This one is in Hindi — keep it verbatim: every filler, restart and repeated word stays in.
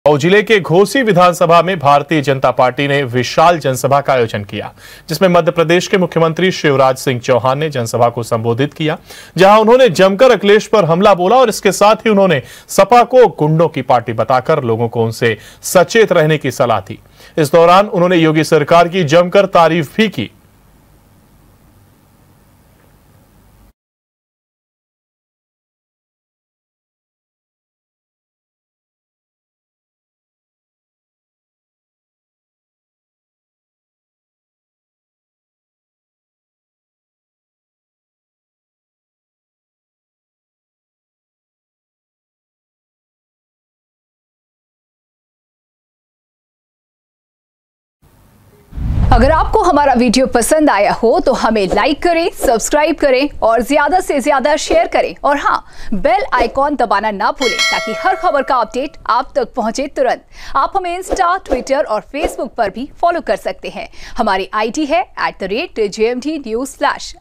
और जिले के घोसी विधानसभा में भारतीय जनता पार्टी ने विशाल जनसभा का आयोजन किया, जिसमें मध्य प्रदेश के मुख्यमंत्री शिवराज सिंह चौहान ने जनसभा को संबोधित किया, जहां उन्होंने जमकर अखिलेश पर हमला बोला और इसके साथ ही उन्होंने सपा को गुंडों की पार्टी बताकर लोगों को उनसे सचेत रहने की सलाह दी। इस दौरान उन्होंने योगी सरकार की जमकर तारीफ भी की। अगर आपको हमारा वीडियो पसंद आया हो तो हमें लाइक करें, सब्सक्राइब करें और ज्यादा से ज्यादा शेयर करें और हाँ, बेल आइकॉन दबाना ना भूलें ताकि हर खबर का अपडेट आप तक पहुंचे तुरंत। आप हमें इंस्टा, ट्विटर और फेसबुक पर भी फॉलो कर सकते हैं। हमारी आईडी है at the rate J M D news flash.